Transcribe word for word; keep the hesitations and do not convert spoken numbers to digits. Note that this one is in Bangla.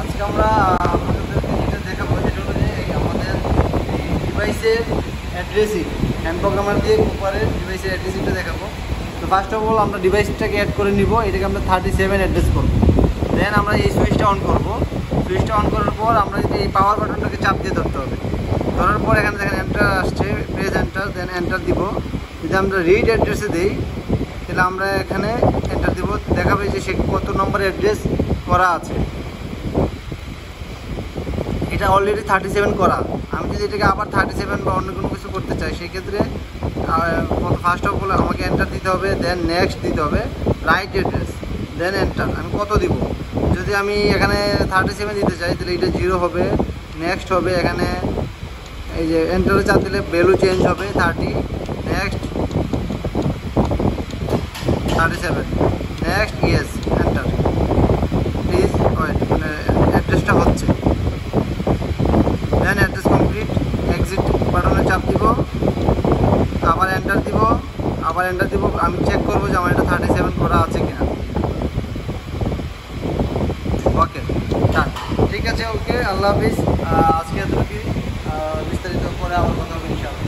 আজকে আমরা আপনাদেরকে যেটা দেখাবো যেটা হলো যে আমাদের এই ডিভাইসের অ্যাড্রেসিং হ্যান্ড প্রোগ্রামার দিয়ে কুপারের ডিভাইসের অ্যাড্রেসিংটা দেখাবো। তো ফার্স্ট অফ অল আমরা ডিভাইসটাকে অ্যাড করে নিব, এটাকে আমরা থার্টি সেভেন অ্যাড্রেস করবো। দেন আমরা এই সুইচটা অন করবো। সুইচটা অন করার পর আমরা যদি এই পাওয়ার বাটনটাকে চাপ দিয়ে ধরতে হবে। ধরার পর এখানে দেখেন এন্টার আসছে, প্রেস এন্টার, দেন এন্টার দিব। যদি আমরা রিড অ্যাড্রেসে দিই তাহলে আমরা এখানে এন্টার দিব, দেখাবে যে সে কত নম্বর অ্যাড্রেস করা আছে। এটা অলরেডি থার্টি সেভেন করা। আমি যদি এটাকে আবার থার্টি সেভেন বা অন্য কোনো কিছু করতে চাই সেক্ষেত্রে ফার্স্ট অফ অল আমাকে এন্টার দিতে হবে, দেন নেক্সট দিতে হবে, রাইট অ্যাড্রেস, দেন এন্টার। আমি কত দিব, যদি আমি এখানে থার্টি সেভেন দিতে চাই তাহলে এটা জিরো হবে, নেক্সট হবে, এখানে এই যে এন্টারে চাপ দিলে ভ্যালু চেঞ্জ হবে thirty, next thirty seven, next yes enter. Please wait, মানে অ্যাড্রেসটা হচ্ছে। দেন অ্যাড্রেস কমপ্লিট, এক্সিট বাটনে চাপ দিব, আবার এন্টার দিব, আবার এন্টার দিব। আমি চেক করবো যে আমার এটা থার্টি সেভেন করা আছে কিনা। ওকে ডান, ঠিক আছে, ওকে, আল্লাহ হাফিজ। আজকে এতটুকুই, বিস্তারিত পরে আবার কথা হবে ইনশাআল্লাহ।